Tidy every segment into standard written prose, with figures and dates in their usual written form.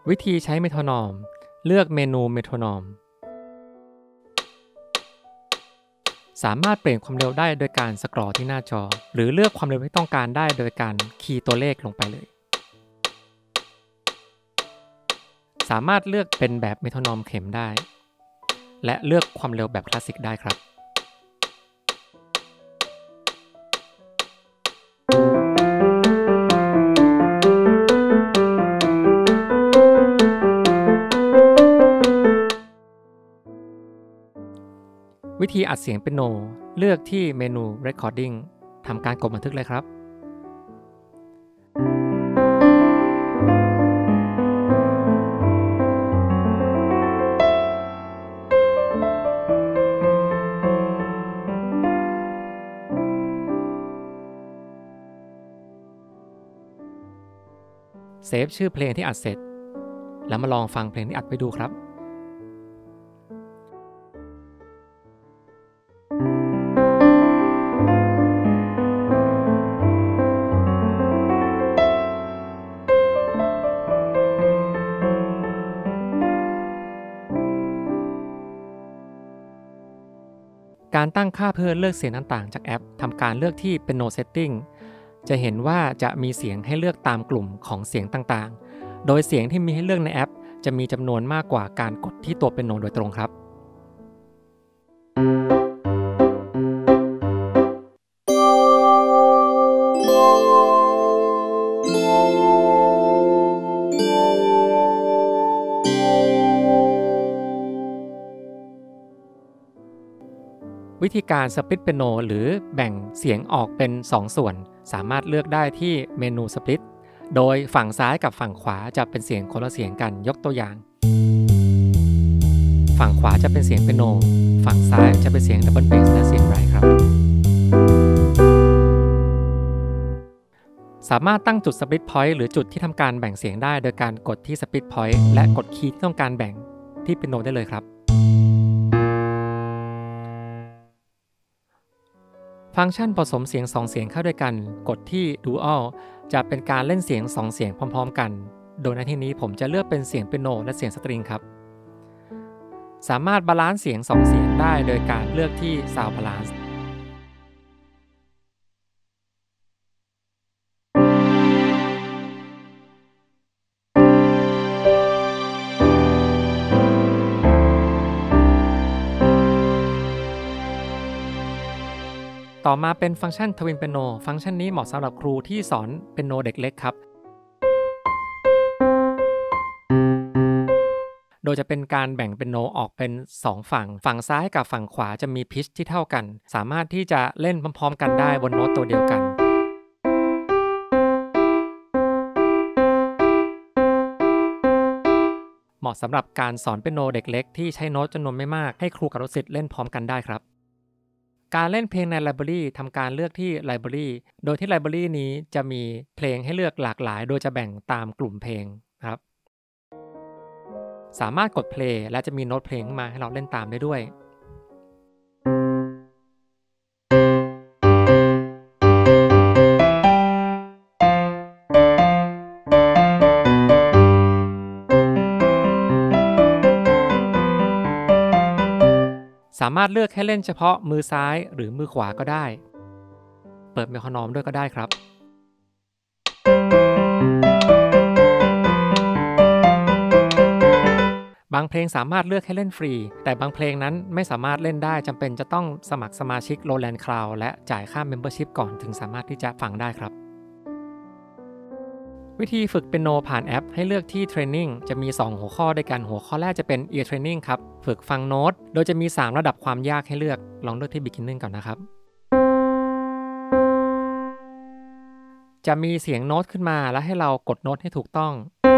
วิธีใช้เมโทรนอมเลือกเมนูเมโทรนอมสามารถเปลี่ยนความเร็วได้โดยการสครอลที่หน้าจอหรือเลือกความเร็วที่ต้องการได้โดยการคีย์ตัวเลขลงไปเลยสามารถเลือกเป็นแบบเมโทรนอมเข็มได้และเลือกความเร็วแบบคลาสสิกได้ครับวิธีอัดเสียงเปียโนเลือกที่เมนู Recording ทำการกดบันทึกเลยครับเซฟชื่อเพลงที่อัดเสร็จแล้วมาลองฟังเพลงที่อัดไปดูครับการตั้งค่าเพื่อเลือกเสียงต่างๆจากแอปทำการเลือกที่ Piano Setting จะเห็นว่าจะมีเสียงให้เลือกตามกลุ่มของเสียงต่างๆโดยเสียงที่มีให้เลือกในแอปจะมีจำนวนมากกว่าการกดที่ตัวเปียโนโดยตรงครับวิธีการสปลิตเปียโนหรือแบ่งเสียงออกเป็น2 ส่วนสามารถเลือกได้ที่เมนูสปลิตโดยฝั่งซ้ายกับฝั่งขวาจะเป็นเสียงคนละเสียงกันยกตัวอย่างฝั่งขวาจะเป็นเสียงเปียโนฝั่งซ้ายจะเป็นเสียงดับเบิลเบสและเสียงไรครับสามารถตั้งจุดสปลิตพอยต์หรือจุดที่ทำการแบ่งเสียงได้โดยการกดที่สปลิตพอยต์และกดคีย์ที่ต้องการแบ่งที่เปียโนได้เลยครับฟังก์ชันผสมเสียง2 เสียงเข้าด้วยกันกดที่ Dual จะเป็นการเล่นเสียง2 เสียงพร้อมๆกันโดยในที่นี้ผมจะเลือกเป็นเสียงเปียโนและเสียงสตริงครับสามารถบาลานซ์เสียง2 เสียงได้โดยการเลือกที่ Sound Balance ต่อมาเป็นฟังก์ชัน Twin Piano ฟังก์ชันนี้เหมาะสำหรับครูที่สอนเปียโนเด็กเล็กครับโดยจะเป็นการแบ่งเปียโนออกเป็น2 ฝั่งซ้ายกับฝั่งขวาจะมีพิชที่เท่ากันสามารถที่จะเล่นพร้อมๆกันได้บนโน้ตตัวเดียวกันเหมาะสำหรับการสอนเปียโนเด็กเล็กที่ใช้โน้ตจำนวนไม่มากให้ครูกับลูกศิษย์เล่นพร้อมกันได้ครับการเล่นเพลงในไลบรารีทำการเลือกที่ไลบรารีโดยที่ไลบรารีนี้จะมีเพลงให้เลือกหลากหลายโดยจะแบ่งตามกลุ่มเพลงครับสามารถกดเพลย์และจะมีโน้ตเพลงมาให้เราเล่นตามได้ด้วยสามารถเลือกให้เล่นเฉพาะมือซ้ายหรือมือขวาก็ได้เปิดเมโทรนอมด้วยก็ได้ครับบางเพลงสามารถเลือกให้เล่นฟรีแต่บางเพลงนั้นไม่สามารถเล่นได้จำเป็นจะต้องสมัครสมาชิก Lowland Cloud และจ่ายค่า Membership ก่อนถึงสามารถที่จะฟังได้ครับวิธีฝึกเปียโนผ่านแอปให้เลือกที่ Training จะมี2 หัวข้อด้วยกันหัวข้อแรกจะเป็น Ear Training ครับฝึกฟังโน้ตโดยจะมี3 ระดับความยากให้เลือกลองเลือกที่ Beginning ก่อนนะครับจะมีเสียงโน้ตขึ้นมาและให้เรากดโน้ตให้ถูกต้อง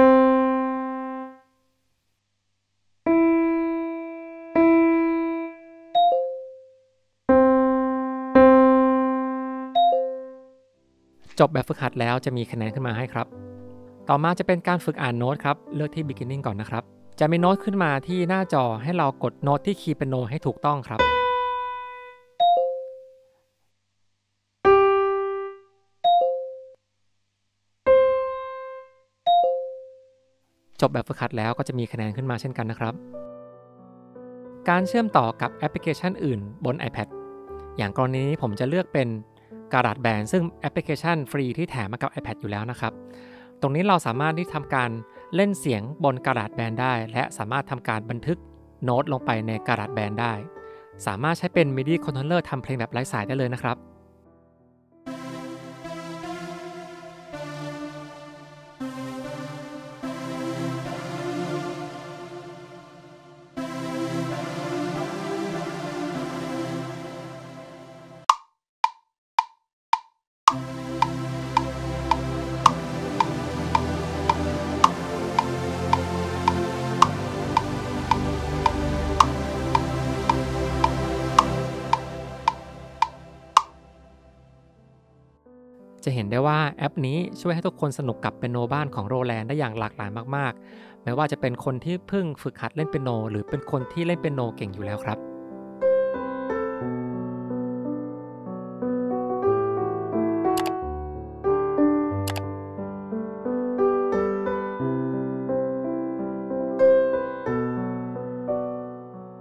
จบแบบฝึกหัดแล้วจะมีคะแนนขึ้นมาให้ครับต่อมาจะเป็นการฝึกอ่านโน้ตครับเลือกที่ Beginning ก่อนนะครับจะมีโน้ตขึ้นมาที่หน้าจอให้เรากดโน้ตที่คีย์เปียโนให้ถูกต้องครับจบแบบฝึกหัดแล้วก็จะมีคะแนนขึ้นมาเช่นกันนะครับการเชื่อมต่อกับแอปพลิเคชันอื่นบน iPad อย่างกรณีนี้ผมจะเลือกเป็น GarageBand ซึ่งแอปพลิเคชันฟรีที่แถมมากับ iPad อยู่แล้วนะครับตรงนี้เราสามารถที่ทำการเล่นเสียงบน GarageBand ได้และสามารถทำการบันทึกโน้ตลงไปใน GarageBand ได้สามารถใช้เป็น MIDI controller ทำเพลงแบบไร้สายได้เลยนะครับจะเห็นได้ว่าแอปนี้ช่วยให้ทุกคนสนุกกับเปียโนบ้านของโรแลนด์ได้อย่างหลากหลายมากๆไม่ว่าจะเป็นคนที่เพิ่งฝึกหัดเล่นเปียโนหรือเป็นคนที่เล่นเปียโนเก่งอยู่แล้วครับ